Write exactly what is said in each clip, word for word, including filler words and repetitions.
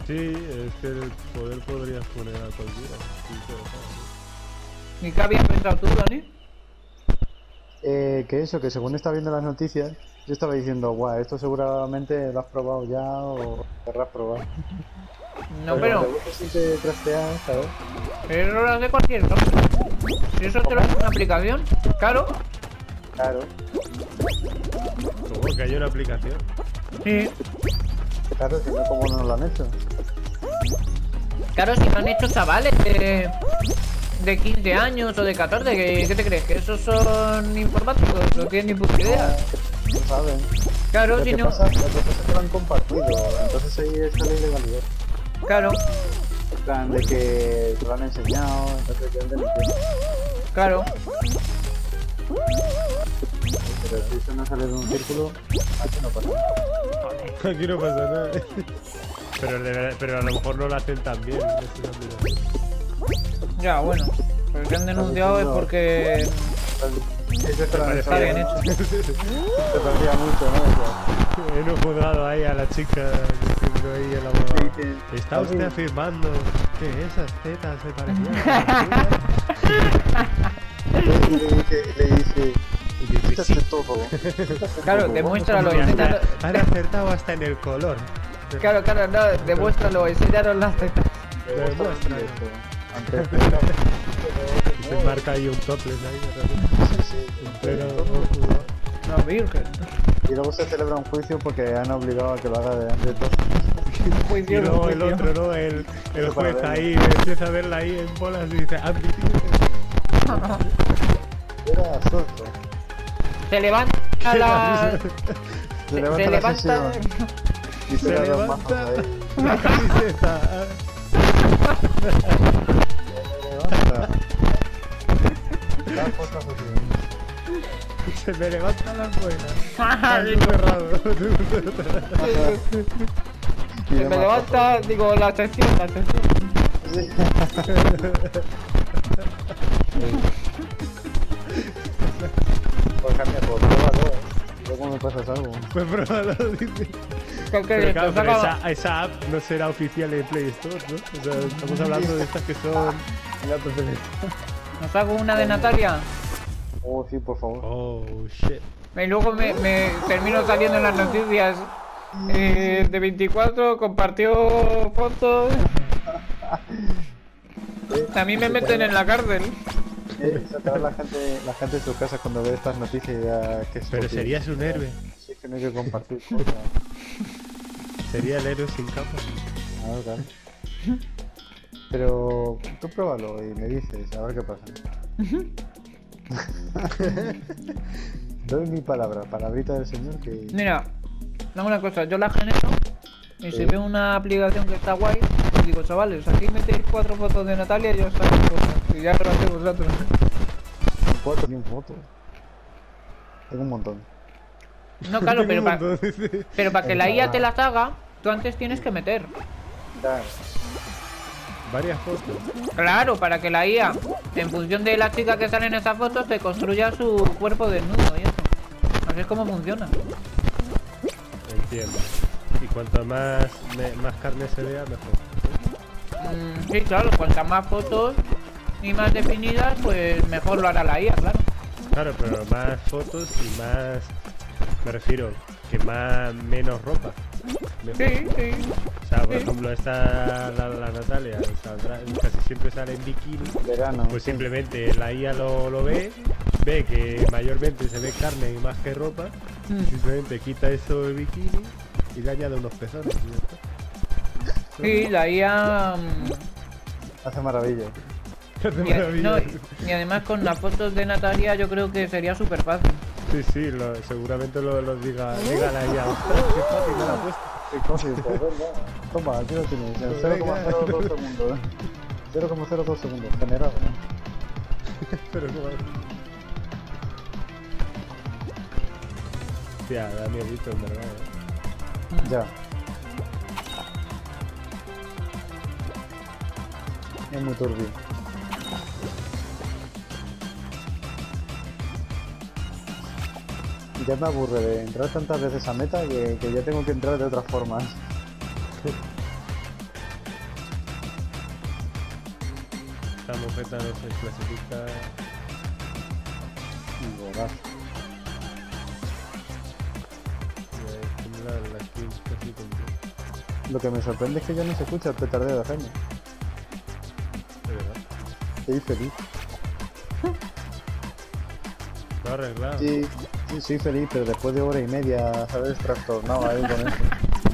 Sí, es que el poder podrías poner a cualquiera. Sí, pero, ¿Y qué habías pensado tú, Dani? Eh, que eso, que según estaba viendo las noticias, yo estaba diciendo, guau, esto seguramente lo has probado ya o querrás probar. No, Pero como te pero... gusta siempre trastear, ¿sabes? Pero no lo hace cualquier cosa. Si eso te lo hace una aplicación, claro. Claro, ¿cómo que hay una aplicación? Sí. claro, si no, ¿cómo no lo han hecho? Claro, si lo han hecho chavales de, de quince años o de catorce, ¿qué, ¿qué te crees? ¿Que esos son informáticos? No tienen ni puta idea. No saben. Claro, Lo si que, no... pasa, lo que pasa es que lo han compartido, entonces ahí está la ilegalidad. Claro, En plan, de que te lo han enseñado, entonces ya no entiendo. claro. Pero si eso no sale de un círculo, aquí no pasa nada. Aquí no pasa nada. Pero, de verdad- pero a lo mejor no lo hacen tan bien. Esa es la aplicación. Ya, bueno. Pues que han denunciado es porque... Eso te lo han Está bien hecho. Te parecía mucho, ¿no? O sea, En un juzgado ahí a la chica diciendo ahí el abogado. sí, sí. ¿Está usted Así. afirmando que esas tetas se parecían a las Y le dice, le dice, y dice, quítate sí, todo. Claro, demuéstralo, mira, inténtalo... han acertado hasta en el color. Claro, claro, no, demuéstralo, enseñaron las tetas. Demuestra. Antes Y se marca ahí un topless ahí. de repente. sí, sí. Pero No, virgen. Y luego se celebra un juicio porque han obligado a que lo haga de, de todo. Muy y bien, luego muy el bien. otro, ¿no? El, el Para juez verlo. ahí empieza a verla ahí en bolas y dice, admitido. Era suelto. Se levanta la... Se Se, levanta se la levanta... sesión y se, Se le da dos levanta mazos ahí. la camiseta. Se levanta. Da cosas así. Se me levantan las buenas. Está cerrado. Y Se me demás levanta, digo, la sección, la sección. cosas. Pues cambia, pues pruébalo, eh. Luego me pasas algo. Pues pruébalo, dice. ¿Qué, qué, Pero claro, te pero saca- esa, esa app no será oficial en Play Store, ¿no? O sea, estamos hablando de estas que son... Ya te feliz. ¿Nos hago una de Natalia? Oh, sí, por favor. Oh, shit. Y luego me, me termino saliendo en las noticias. Eh, de veinticuatro compartió fotos. A mí me meten en la cárcel. Eh, sacar la gente, la gente de sus casas cuando ve estas noticias ya que es Pero porque- serías un héroe. Sí, es que no hay que compartir cosas. Sería el héroe sin capa. Ah, claro. Pero tú pruébalo y me dices, a ver qué pasa. Doy mi palabra, palabrita del señor que... Mira, dame una cosa, yo la genero. Y si Sí. veo una aplicación que está guay, os digo, chavales, aquí metéis cuatro fotos de Natalia y yo os saco cosas. Y ya lo hacéis vosotros. Cuatro mil fotos. Tengo un montón. No, claro, pero, pa- Todo dice- pero para que la I A te las haga, tú antes tienes que meter. Ya, Varias fotos. Claro, para que la I A, en función de la chica que sale en esas fotos, te construya su cuerpo desnudo y eso. Así es como funciona. Entiendo. Y cuanto más, me- más carne se vea, mejor. Mm, sí, claro, cuantas más fotos y más definidas, pues mejor lo hará la I A, claro. Claro, pero más fotos y más... Me refiero, que más menos ropa. Mejor. Sí, sí. O sea, por Sí. ejemplo, esta, la, la Natalia, saldrá- casi siempre sale en bikini. verano. Pues sí. simplemente la I A lo, lo ve, ve que mayormente se ve carne y más que ropa, Mm. y simplemente quita eso de bikini y le añade unos pezones y ya está. Sí, la I A... mm, Hace maravilla. Hace Y, a- maravilla. no, y- y además con las fotos de Natalia yo creo que sería súper fácil. Sí, sí, lo- seguramente lo, lo diga, diga la I A. "Ostras, qué fácil me la ha puesto". Qué cosa, pues venga. Toma, aquí lo tienes. En cero coma cero dos segundos. cero coma cero dos segundos. Generado. Pero no vale. Hostia, da miedito, en verdad. ¿eh? Ya. Es muy turbio. Ya me aburre de entrar tantas veces a meta que, que ya tengo que entrar de otras formas. esta mofeta no se clasifica. Golazo. Ya, tiene la, la kill casi completa. Lo que me sorprende es que ya no se escucha el petardeo de Jaime. De verdad. Estoy feliz. Lo ha arreglado. Sí, sí, soy feliz, pero después de hora y media, ¿sabes? Trastornado ahí con eso.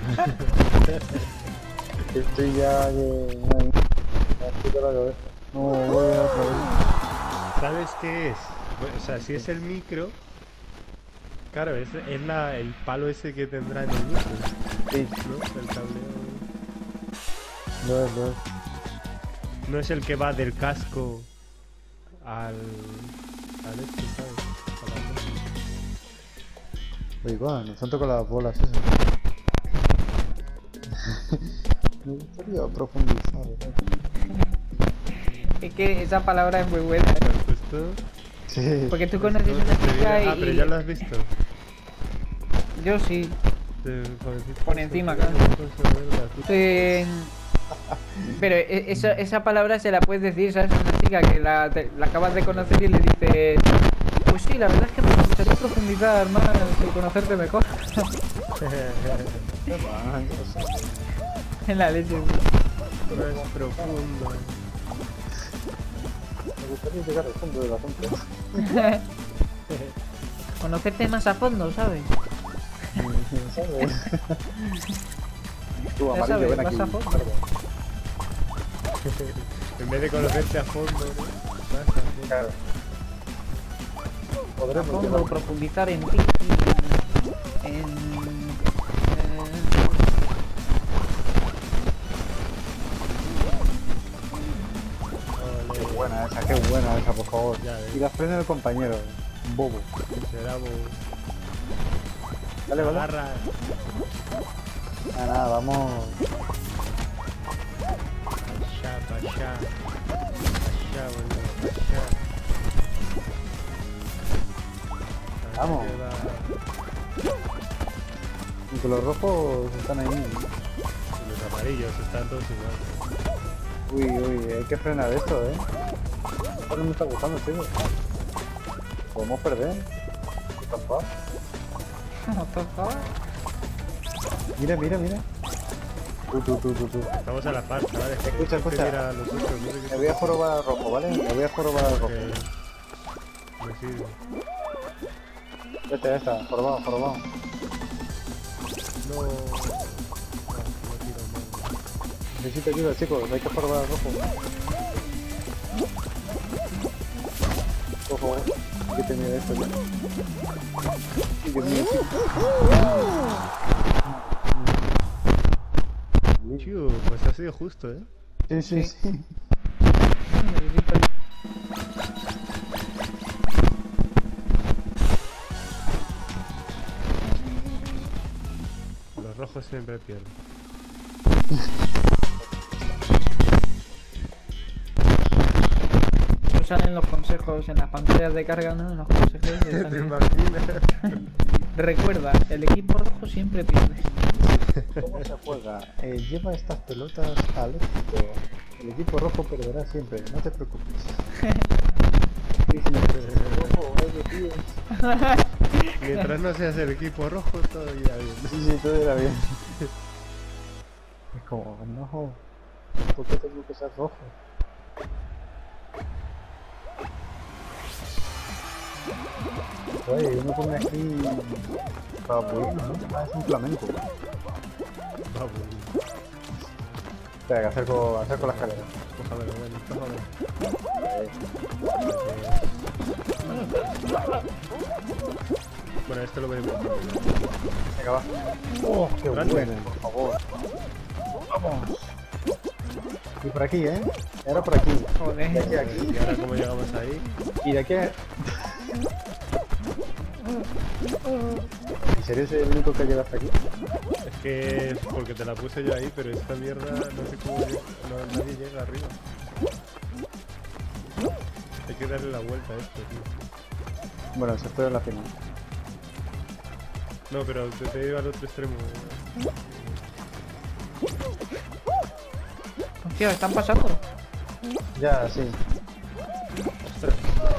Estoy ya que... No, me explico la cabeza. No, voy a otra vez. ¿Sabes qué es? Bueno, o sea, si es el micro... Claro, es, es la, el palo ese que tendrá en el micro, Sí, ¿no? El cableo... no es, no es. No es el que va del casco al... al este, ¿sabes? A la máquina. Oye, va, nos han tocado las bolas esas. Me gustaría profundizar. ¿no? Es que esa palabra es muy buena. ¿Te has puesto? Sí. Porque tú conoces una Te chica viene- Ah, pero y... ya lo has visto. Yo sí. Te- por encima, Por encima, claro. Eh, Pero e- esa, esa palabra se la puedes decir, ¿sabes? A una chica que la, te- la acabas de conocer y le dices... Pues sí, la verdad es que me gustaría profundizar más y conocerte mejor. En la leche. No es profundo. Me gustaría llegar al fondo del asunto. Conocerte más a fondo, ¿sabes? ¿Sabes? Tú, Ya amarillo, sabes, ven más aquí. a fondo. En vez de conocerte a fondo, ¿no? Vas a fondo. Claro. A Podremos fondo, llegar. profundizar en ti. En... en Qué Ole, buena esa, qué buena esa, por favor. Ya ves. Y la frena del compañero. Bobo. será bo- Dale, vale. Agarra. Nada, nada, vamos. Pasha, pasha. Pasha, boludo, pasha. Vamos. Ahí va. Aunque los rojos están ahí. Y los amarillos están todos igual. Uy, uy, hay que frenar esto, eh. Esto no me está gustando, tío. Podemos perder. ¿Qué pasa? ¿Cómo toca? Mira, mira, mira. Tú, tú, tú, tú, tú. Estamos a la par, ¿vale? Escucha, escucha. Mira los otros, mira que- Me voy a jorobar al rojo, ¿vale? Me voy a jorobar al rojo. que me sirve. Ya está, ya está. Jorobado, jorobado. No. No, no tiro mal. Necesito ayuda, chicos. Hay que jorobar al rojo. Ojo, eh. Que tenía esto ya. Sí, Dios mío, sí. Chiu, pues ha sido justo, ¿eh? Sí, sí, Sí. sí. Los rojos siempre pierden. Pues salen los consejos en las pantallas de carga, ¿no? En los consejos. de- ¿Te imaginas? Recuerda, el equipo rojo siempre pierde. ¿Cómo se juega? Eh, lleva estas pelotas al éxito. El equipo rojo perderá siempre, no te preocupes. Dicen el rojo, oye, tío. Mientras no seas el equipo rojo, todo irá bien. Sí, sí, todo era bien. Es como, no, ¿por qué tengo que ser rojo? Oye, yo me pongo aquí para apoyar, ¿no? Ah, es un flamenco. Vamos, Espera, que acerco, acerco la escalera. cójalo, ven, cójalo. Bueno, esto lo voy a poner. Venga, va. Oh, qué Grande. bueno, por favor. Vamos. Y por aquí, ¿eh? Y ahora por aquí. De aquí Joder. a aquí. Y ahora, ¿cómo llegamos ahí? Y de aquí a... ¿En serio soy el único que llega hasta aquí? Es que es porque te la puse yo ahí, pero esta mierda no sé cómo llega, no, nadie llega arriba. Hay que darle la vuelta a esto, tío. Bueno, se fue en la final. No, pero te, te iba al otro extremo. Hostia, están pasando. Ya, sí. Ostras.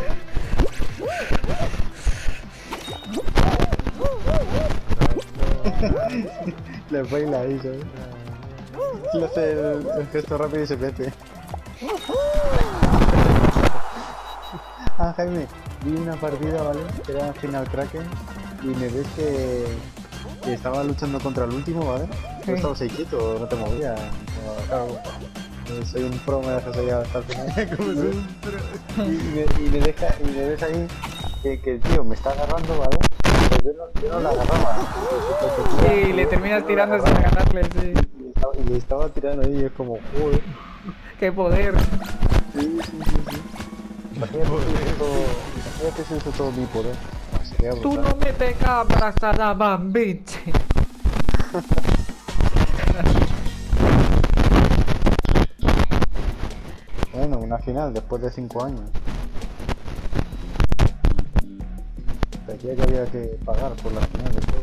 Le baila ahí, ¿sabes? Le hace el, el gesto rápido y se mete. Ah, Jaime, vi una partida, ¿vale? Que era Final Kraken y me ves que, que estaba luchando contra el último, ¿vale? Tú Sí. estabas ahí quieto, no te movías. No, claro, eh, soy un pro, me dejas ahí hasta el final. Como soy un pro. Y, y me, y me deja, y me ves ahí que, que el tío me está agarrando, ¿vale? Pero yo no, yo no la agarraba. Sí, le terminas tirando sin agarrarle, sí. Y le estaba, y le estaba tirando ahí y es como, joder. ¡Qué poder! Sí, sí, sí, sí. Imagínate si eso todo, imagínate si eso todo mi poder. Sería Tú brutal. no me pegas, abrazada, bambiche. Bueno, una final después de cinco años. Parecía que había que pagar por la final después.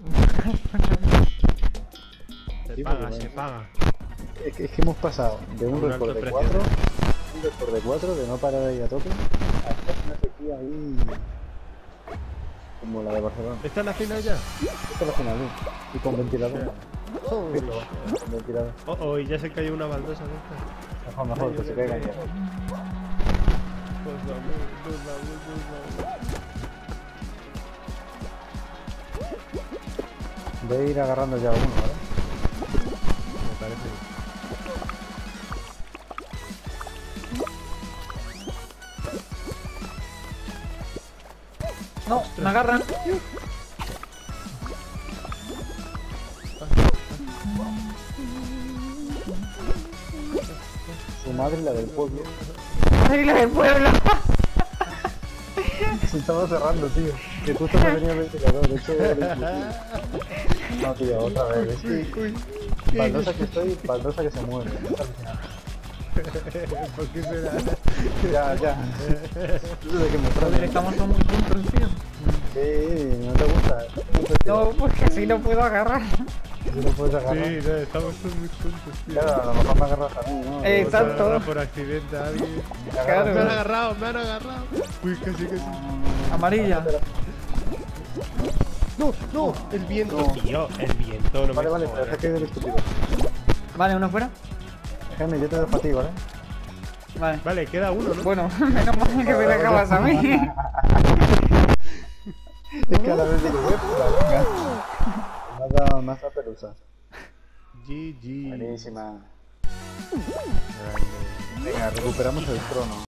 Se Sí, paga, porque, se bueno, paga. Es que, es que hemos pasado de un Un récord alto de precio. cuatro, un récord de cuatro de no parar ahí a tope, hasta una sequía ahí como la de Barcelona. ¿Está en la final ya? Esta es la final, ¿eh? Y con ventilador. Holy Pero, shit. con ventilador. Oh, oh, y ya se cayó una baldosa de esta. Mejor, mejor, que se caigan ya. Por favor, por favor, por favor. Voy a ir agarrando ya uno, ¿vale? Me parece bien. No, me agarran. Su madre, la del pueblo. ¡Ay, la del pueblo! Se estaba cerrando, tío. Que justo me venía el ventilador, de hecho era imposible. No, tío, otra vez. Es que Uy, baldosa que estoy, baldosa que se mueve. Es alucinante. ¿por qué será? Ya, ya. No sé de qué me Joder, trae. estamos todos muy juntos, tío. Sí, no te gusta. No, porque así no puedo agarrar. Si no puedes agarrar. Sí, no, estamos todos muy juntos, tío. Claro, a lo mejor me agarras a mí, ¿no? Eh, Vamos a exacto. agarrar por accidente a alguien. Claro. Me han agarrado, me han agarrado. Uy, casi, casi. Amarilla. No, no, el viento, No. tío. El viento, no Vale, me vale, pero jodas. deja que del estúpido. Vale, uno fuera. Jaime, yo te dejo a ti, ¿vale? Vale. Vale, queda uno, ¿no? Bueno, menos mal que me dejabas a mí. Es que a la vez digo, "Eh, puta, venga". Me has dado, me has dado pelusa. G G. Buenísima. Grande. Venga, recuperamos el trono.